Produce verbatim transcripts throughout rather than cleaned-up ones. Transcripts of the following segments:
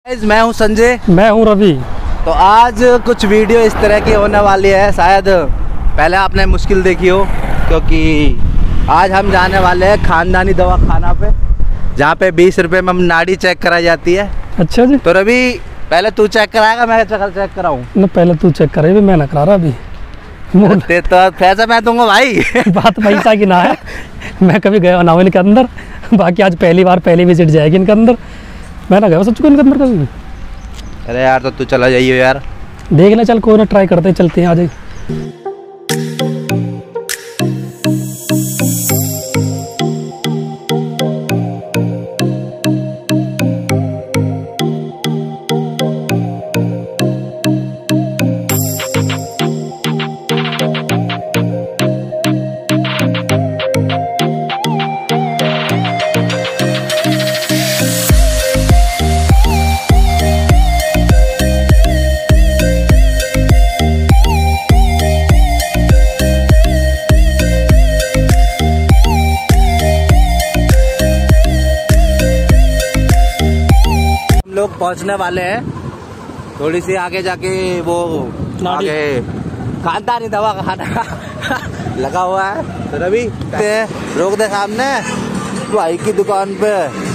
Guys, मैं हूं संजय। मैं हूं रवि। तो आज कुछ वीडियो इस तरह की होने वाली है, शायद पहले आपने मुश्किल देखी हो, क्योंकि आज हम जाने वाले हैं खानदानी दवाखाना पे, जहाँ पे बीस रुपए में नाड़ी चेक कराई जाती है। अच्छा जी। तो रवि, पहले तू चेक कराएगा मैं चेक कराऊँ? न पहले तू चेक करे, मैं ना करा रहा अभी। तो पैसा मैं दूंगा भाई। बात पैसा की ना है, मैं कभी गया ना हूँ इनके अंदर, बाकी आज पहली बार पहली विजिट जाएगी इनके अंदर। मैं ना गया सच को इनके अंदर कभी भी। अरे यार, तो तू चला जाइए यार। देख ले, चल कोई ना, ट्राई करते हैं, चलते हैं आज। लोग पहुंचने वाले हैं, थोड़ी सी आगे जाके वो आगे खानदानी दवा खाना लगा हुआ है। तो रवि, रोक दे सामने भाई की दुकान पे।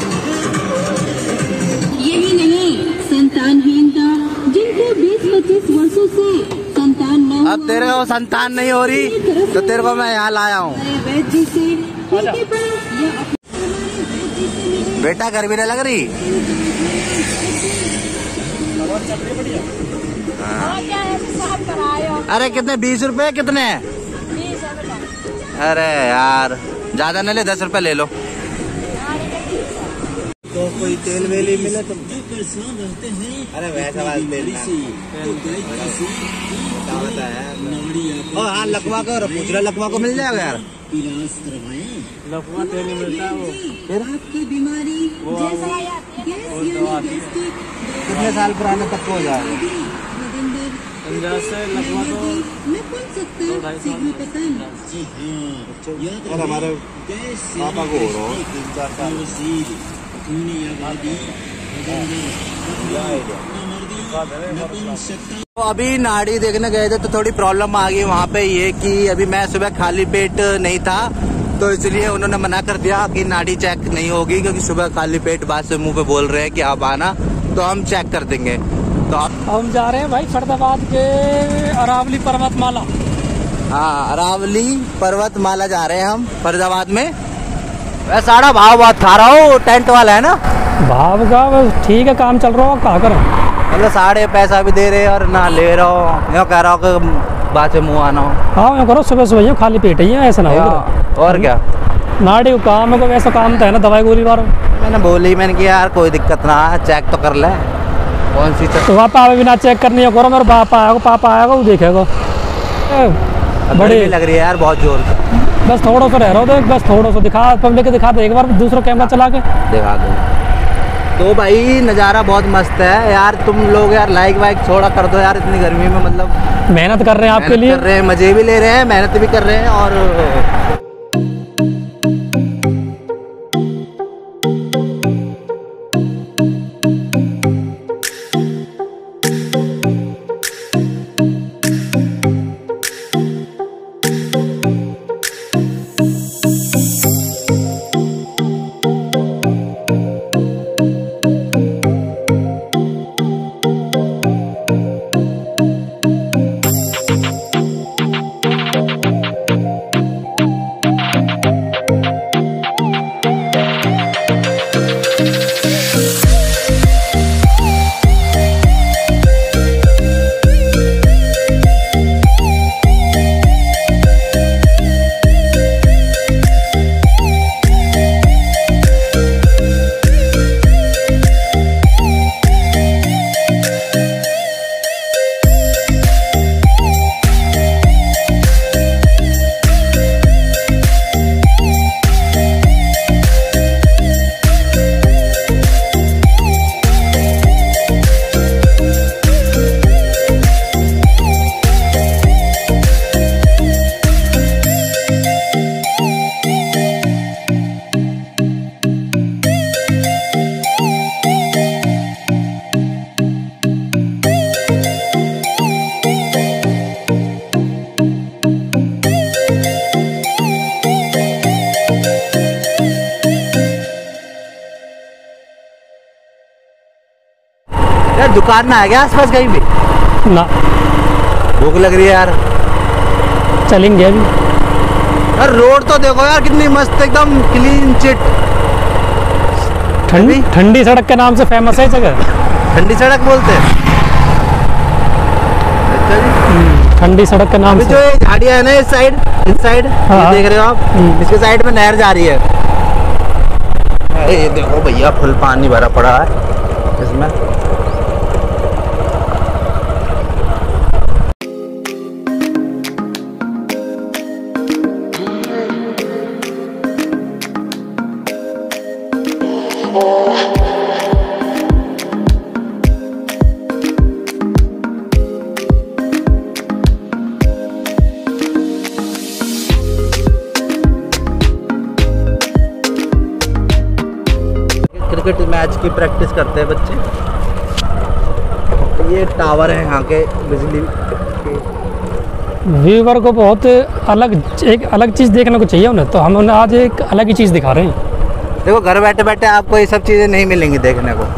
यही नहीं, संतानहीनता जिनको बीस पच्चीस वर्षों से संतान न, अब तेरे को संतान नहीं हो रही तो तेरे को मैं यहाँ लाया हूँ। बेटा गर्मी नहीं लग रही? हाँ। अरे कितने? बीस रुपए कितने? अरे यार ज्यादा न ले, दस रुपए ले लो। तो कोई तेल वेल ही मिले तो? अरे वैसा वाला तेल ओ हाँ, लकवा को पूछ रहा, लकवा को मिल जाएगा यार? लकवा तेल मिलता है वो, आपकी बीमारी कितने साल पुराना तक हो जाएगा? से लकवा तो और हमारे पापा को हो रहा तीन चार साल। तो अभी नाड़ी देखने गए थे तो थोड़ी प्रॉब्लम आ गई वहाँ पे, ये कि अभी मैं सुबह खाली पेट नहीं था, तो इसलिए उन्होंने मना कर दिया कि नाड़ी चेक नहीं होगी, क्योंकि सुबह खाली पेट बात से मुंह पे बोल रहे हैं कि आप आना तो हम चेक कर देंगे। तो आप हम जा रहे हैं भाई फरीदाबाद के अरावली पर्वतमाला। हाँ, अरावली पर्वतमाला जा रहे हैं हम फरीदाबाद में। वैसे सारा भाव बहुत खा रहा हूँ, टेंट वाला है ना? भाव का ठीक है, काम चल रहा हो, क्या करें? मतलब साढ़े पैसा भी दे रहे और ना ले रहा हो, यो कह रहा हो कि बात से मुँह आना हो। हाँ, यो करो, सुबह सुबह खाली पेट ही है, ऐसा ना हो। और क्या, नाड़ी को काम है, वैसा काम तो है ना, दवाई गोली बार। मैंने बोली, मैंने कि यार कोई दिक्कत ना है, चेक तो कर ले। कौन सी चेक? तो पापा बिना चेक करनी है, करो, मेरे पापा आएगा, पापा आएगा वो देखेगा। बड़ी लग रही है यार बहुत जोर से। बस थोड़ा सा रह रहा हो, बस थोड़ा सा दिखा, पब्लिक के दिखा दे एक बार, दूसरा कैमरा चला के दिखा दो। तो भाई नज़ारा बहुत मस्त है यार, तुम लोग यार लाइक वाइक थोड़ा कर दो यार, इतनी गर्मी में। मतलब मेहनत कर रहे हैं आपके लिए, कर रहे हैं, मजे भी ले रहे हैं, मेहनत भी कर रहे हैं। और यार दुकान ना है क्या आसपास कहीं भी? ना, भूख लग रही है यार। चलेंगे अभी। यार रोड तो देखो यार कितनी मस्त एकदम क्लीन चिट। ठंडी ठंडी सड़क के नाम से फेमस है जगह। ठंडी सड़क बोलते हैं। अच्छा जी। ठंडी सड़क के नाम अभी से। जो ये झाड़ियाँ है ना इस साइड, इस साइड हाँ। देख रहे हो आप, इसके साइड में नहर जा रही है। ये देखो भैया फुल पानी भरा पड़ा है इसमें। क्रिकेट मैच की प्रैक्टिस करते हैं बच्चे। ये टावर है यहाँ के बिजली के। व्यूवर को बहुत अलग एक अलग चीज़ देखने को चाहिए उन्हें, तो हम उन्हें आज एक अलग ही चीज़ दिखा रहे हैं। देखो घर बैठे बैठे आपको ये सब चीज़ें नहीं मिलेंगी देखने को।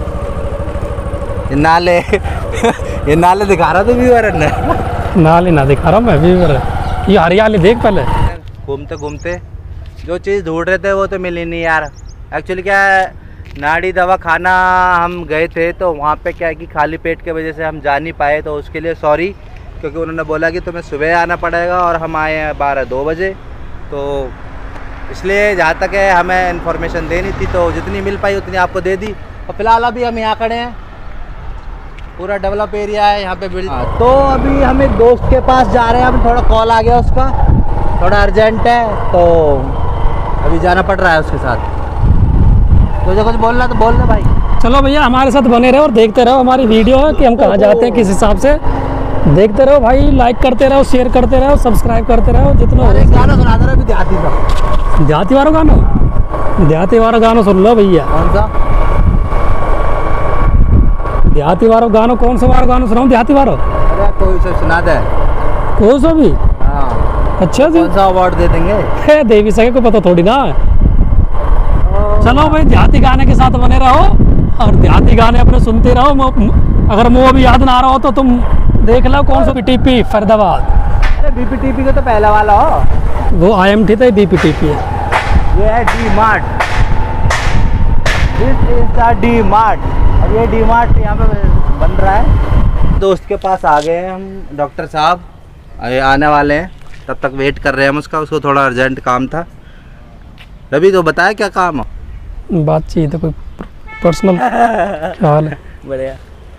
ये नाले ये नाले दिखा रहा था व्यूवर ने। नाले ना दिखा रहा हूँ मैं, व्यूवर है। ये हरियाली देख पहले। घूमते घूमते जो चीज़ ढूंढ रहे थे वो तो मिली नहीं यार। एक्चुअली क्या है, नाड़ी दवा खाना हम गए थे तो वहाँ पे क्या है कि खाली पेट के वजह से हम जा नहीं पाए, तो उसके लिए सॉरी। क्योंकि उन्होंने बोला कि तुम्हें सुबह आना पड़ेगा और हम आए हैं बारह दो बजे, तो इसलिए जहाँ तक है हमें इन्फॉर्मेशन देनी थी तो जितनी मिल पाई उतनी आपको दे दी। और फिलहाल अभी हम यहाँ खड़े हैं, पूरा डेवलप एरिया है यहाँ पे बिल्ड। तो अभी हम एक दोस्त के पास जा रहे हैं। अभी थोड़ा कॉल आ गया उसका, थोड़ा अर्जेंट है तो अभी जाना पड़ रहा है उसके साथ। तुझे कुछ बोलना तो बोल ले भाई। चलो भैया हमारे साथ बने रहो और देखते रहो हमारी वीडियो है कि हम कहाँ जाते हैं, किस हिसाब से। देखते रहो भाई, लाइक करते रहो, शेयर करते रहो, सब्सक्राइब करते रहो जितना। एक गाना सुना दे रहा अभी देहाती का। देहाती वाला गाना, देहाती वाला गाना सुन लो भैया। कौन सा देहाती वाला गाना? कौन सा वाला गाना सुनाऊं देहाती वाला? अरे कोई सा सुना दे। कौन सा भी? हाँ अच्छा जी, कौन सा अवार्ड दे देंगे? दे भी सके को पता थोड़ी ना। चलो भाई देहाती गाने के साथ बने रहो और देहाती गाने अपने सुनते रहो। अगर मुँह भी याद ना रहा हो तो तुम देख लो कौन सा बीपीटीपी फरीदाबाद। अरे बीपीटीपी का तो पहला वाला हो, वो आईएमटी था, बीपीटीपी है। ये है D Mart. This is the D Mart. अब ये डी मार्ट यहाँ पे बन रहा है। दोस्त के पास आ गए हैं हम, डॉक्टर साहब आने वाले हैं, तब तक वेट कर रहे हैं हम उसका। उसको थोड़ा अर्जेंट काम था। रवि तो बताया क्या काम है? बातचीत है कोई पर्सनल। क्या हाल है? बढ़िया।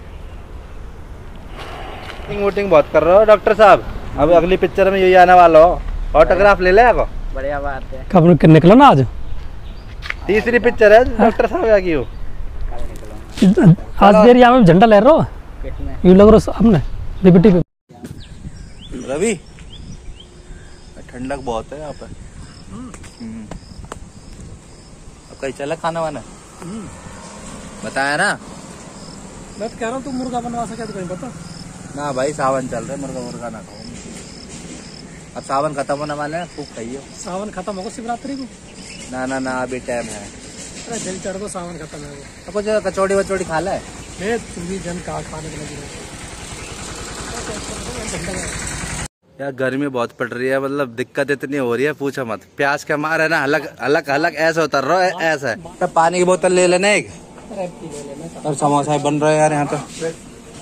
वोटिंग बहुत कर रहे हो डॉक्टर साहब। अब अगली पिक्चर में यही आने वाला हो, ऑटोग्राफ ले ले को। बढ़िया बात है। कब निकलो ना आज? तीसरी पिक्चर है डॉक्टर साहब यहाँ की हो। आज देर यहाँ में झंडा ले रहे हो, यू लग रहा हमने बीपीटी पे। रवि ठंडक बहुत है यहाँ पे। अब कहीं चला खाना वाना? बताया ना। मैं तो कह रहा हूँ तुम मुर्गा बनवा सके तो कहीं पता ना भाई, सावन चल रहे, मुर्गा मुर्गा ना खाओ। अब सावन खत्म होने वाला है, खूब खाइयो। सावन खत्म होगा शिवरात्रि को? ना ना ना अभी टाइम है। अरे जल चढ़ दो, सावन खत्म है। तो कुछ कचौड़ी वचौड़ी खा ले। तुम भी जन का खाने के लगे। यार गर्मी बहुत पड़ रही है, मतलब दिक्कत इतनी हो रही है पूछो मत। प्यास के मारे ना अलग अलग अलग ऐसे उतर रहा है ऐसा है। पानी की बोतल ले लेना एक, और समोसा बन रहा है यार यहाँ पे।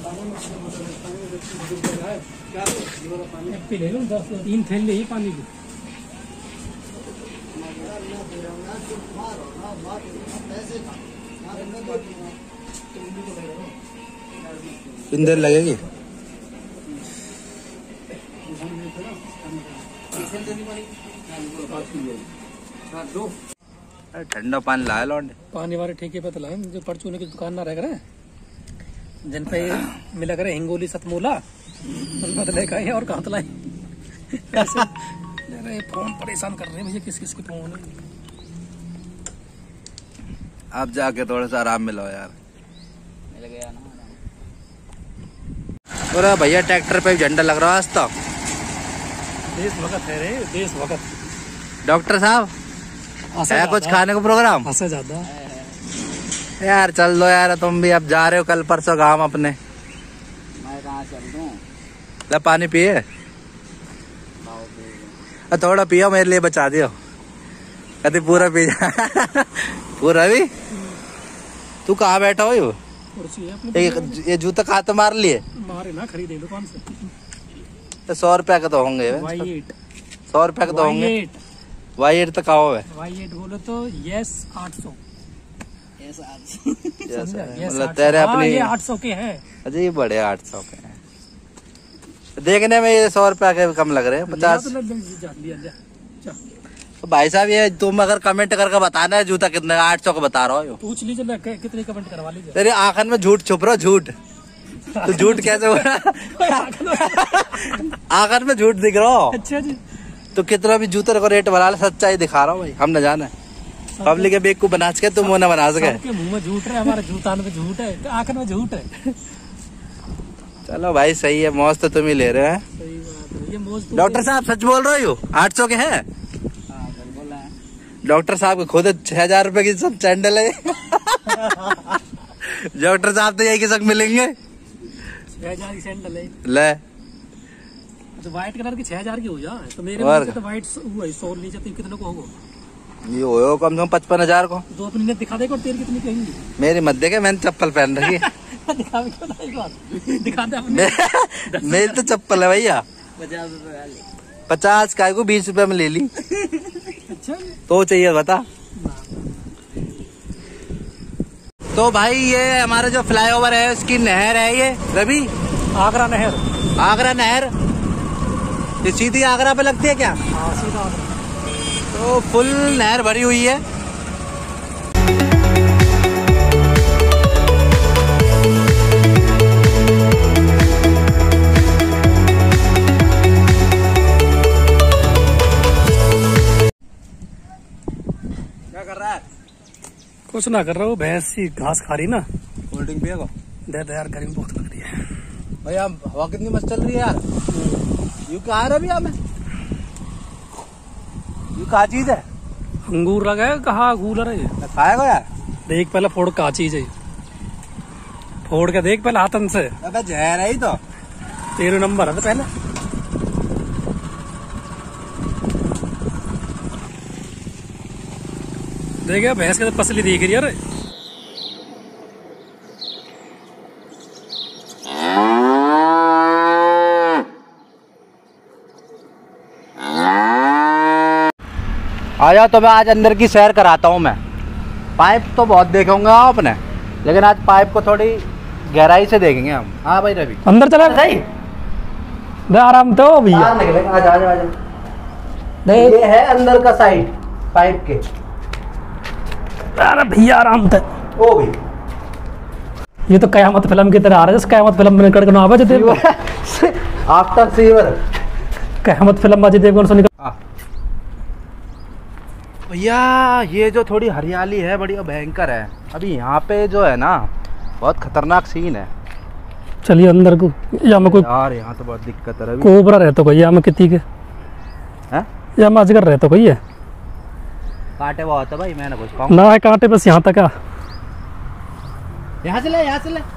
ले लो दस तीन थैली ही पानी की। कितनी देर लगेगी? ठंडा पानी लाया लौंडे। पानी वाले ठेके पे तो लाए जो परचूने की दुकान ना रह करे, जिन पे मिला करे हिंगोली सतमूला बदले का और कहाँ तलाए। अरे फोन परेशान कर रहे हैं भैया, किस किस के फोन है। आप जाके थोड़ा सा आराम मिलो यार। मिल गया ना। अरे भैया ट्रैक्टर पे झंडा लग रहा है आज तो। देश भगत है रे, देश भगत। डॉक्टर साहब है कुछ खाने का प्रोग्राम? हंसा ज्यादा यार चल दो यार, तुम भी अब जा रहे हो कल परसों गाँव अपने। मैं कहाँ चल दूँ? ले पानी पिए, थोड़ा पियो मेरे लिए बचा दियो। कभी पूरा पी जा पूरा भी। तू कहाँ बैठा हो? यो ये, ये जूता कहाँ तो मार लिए? मारे ना, खरीदे दुकान से। तो सौ रुपया का तो होंगे, सौ रुपया का तो होंगे। वाई एट तो कहो है, वाई एट बोलो तो यस आठ सौ। यस आठ सौ मतलब तेरे अपनी ये आठ सौ के हैं। अजय ये बड़े आठ सौ के हैं। देखने में ये सौ रुपया के कम लग रहे हैं, पचास। तो भाई साहब ये तुम अगर कमेंट करके बताना है जूता कितने का, आठ सौ का बता रहा हो। पूछ लीजिए कितनी कमेंट करवा लीजिए। तेरे आंखन में झूठ छुप रहा, झूठ तो झूठ कैसे हो रहा? आंखन में झूठ दिख रहा हो। अच्छा जी। तो कितना भी जूते को रेट बना ले, सच्चाई दिखा रहा हूँ भाई, हम न जाना पब्लिक के बेग को बना सके, तुम वो न बना सके। मुंह में झूठ है, हमारे जूता में झूठ है, आंखन में झूठ है। चलो भाई सही है, मौज तो तुम ही ले रहे हैं। सही बात है, ये मौज। डॉक्टर साहब सच बोल रहे हो? आठ सौ के हैं? डॉक्टर साहब को खुद छह हजार रुपए की सब सैंडल है। डॉक्टर साहब तो यही के संग मिलेंगे। छह हजार की सैंडल है ले, तो व्हाइट कलर की छह हजार की हो जाए तो मेरे मुंह से तो व्हाइट सौ नीचे तीन कितने को होगा? ये हो कम से कम पचपन हजार को। दो अपनी ने दिखा देगा और तेरी कितनी कहेंगी? मेरी मत देखे, मैंने चप्पल पहन रखी है। दिखा भी क्यों नहीं बात? दिखा दे अपने। मेरी तो चप्पल है भैया। पचास रुपए वाली। पचास का को बीस रुपए में ले ली। अच्छा तो चाहिए बता। तो भाई ये हमारा जो फ्लाईओवर है उसकी नहर है ये रवि, आगरा नहर। आगरा नहर ये सीधी आगरा पे लगती है क्या? हाँ सीधा आगरा। तो फुल नहर भरी हुई है। क्या कर रहा है? कुछ ना कर रहा हूँ, भैंस सी घास खा रही ना। कोल्ड ड्रिंक पिएगा? दे दे यार, गर्मी बहुत लग रही है। भैया हवा कितनी मस्त चल रही है यार। यू कहा है अभी हमें? यू कहा चीज है? अंगूर लगा है, कहा कूलर है? खाएगा यार? देख पहले फोड़ का चीज है, फोड़ के देख पहले हाथन से। अबे जहर है ही तो। तेरह नंबर है पहले। देखिए भैंस के तो पसली दिख रही है। अरे आजा तो मैं आज अंदर की सैर कराता हूँ मैं। पाइप तो बहुत देखूंगा आपने, लेकिन आज पाइप को थोड़ी गहराई से देखेंगे हम। हाँ भाई रवि अंदर चला सही दे आराम तो भैया। आजा आजा आजा। ये है अंदर का साइड पाइप के। अरे भैया आराम थे। ओ भी ये तो कयामत फिल्म की तरह आ रहा है, कयामत फिल्म में निकल कर अजय देवगन। आफ्टर सीवर कयामत फिल्म अजय देवगन से निकल। भैया ये जो थोड़ी हरियाली है बढ़िया भयंकर है। अभी यहाँ पे जो है ना बहुत खतरनाक सीन है। चलिए अंदर को। या में कोई यार यहाँ तो बहुत दिक्कत है। कोबरा रहता कोई या में कितनी के हैं? या में अजगर रहता कोई है? कांटे बहुत है भाई, मैं ना कुछ पाऊँ ना है कांटे, बस यहाँ तक। यहाँ से ले, यहाँ से ले।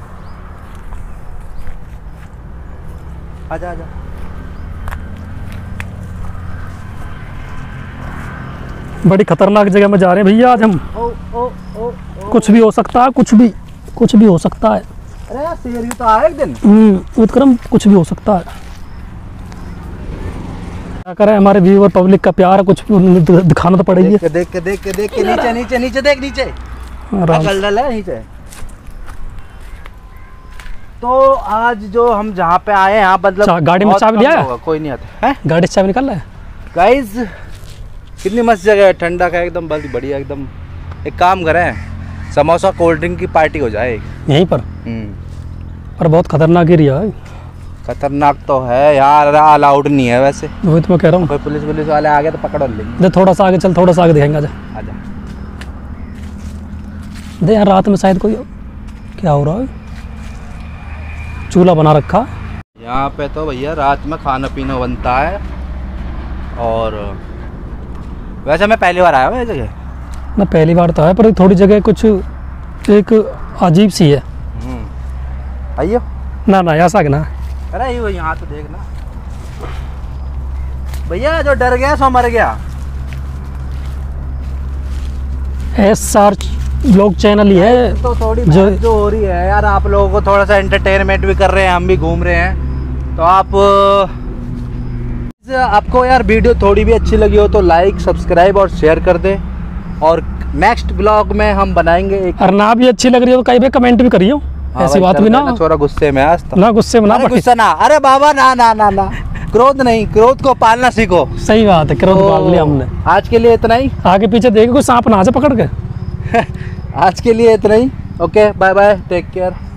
आजा आजा। बड़ी खतरनाक जगह में जा रहे हैं भैया आज हम। ओ ओ ओ ओ। कुछ भी हो सकता है, कुछ भी कुछ भी हो सकता है। अरे यार शेर भी तो आया एक दिन। हम्म उत्क्रम कुछ भी हो सकता है। क्या करें, हमारे व्यूअर पब्लिक का प्यार है, कुछ दिखाना तो पड़ेगी। देख के देख के देख के देख के नीचे नीचे नीचे देख नीचे। गलदल है नीचे। तो आज जो हम जहाँ पे आए हैं यहाँ मतलब गाड़ी में चाबी लिया है? कोई नहीं आता है। गाड़ी से चाबी निकल रहा है। गाइस कितनी मस्त जगह है, ठंडा का एकदम बढ़िया एकदम। एक काम करें, समोसा कोल्ड ड्रिंक की पार्टी हो जाए यहीं पर। पर बहुत खतरनाक एरिया है। खतरनाक तो है यार, अलाउड नहीं है वैसे। वही तो मैं कह रहा हूँ, कोई पुलिस पुलिस वाले आ गए तो पकड़ लेंगे। दे थोड़ा सा आगे चल, थोड़ा सा आगे दिखाएंगे। आजा आजा। दे यार रात में शायद कोई क्या हो रहा है, चूल्हा बना रखा। यहाँ पे तो भैया रात में खाना पीना बनता है। और वैसे मैं पहली बार आया हूँ ये जगह। ना पहली बार तो है, पर थोड़ी जगह कुछ एक अजीब सी है। आइयो ना ना ऐसा ना, अरे ये यहाँ तो देखना भैया, जो डर गया सो मर गया। एस आर ब्लॉग चैनल ही है। तो थोड़ी जो जो, जो हो रही है यार, आप लोगों को थोड़ा सा एंटरटेनमेंट भी कर रहे हैं, हम भी घूम रहे हैं। तो आप आपको यार वीडियो थोड़ी भी अच्छी लगी हो तो लाइक सब्सक्राइब और शेयर कर दे। और नेक्स्ट ब्लॉग में हम बनाएंगे एक, और ना भी अच्छी लग रही हो तो कहीं भी कमेंट भी करियो। हाँ ऐसी भाई, बात कर भी ना देना, छोरा गुस्से में आज तो। ना गुस्से में ना अरे पड़े। गुस्सा ना, अरे बाबा ना ना ना ना, क्रोध नहीं, क्रोध को पालना सीखो। सही बात है, क्रोध तो पाल लिया हमने। आज के लिए इतना ही। आगे पीछे देखे कोई सांप ना आ जाए पकड़ के। आज के लिए इतना ही। Okay, bye bye, take care.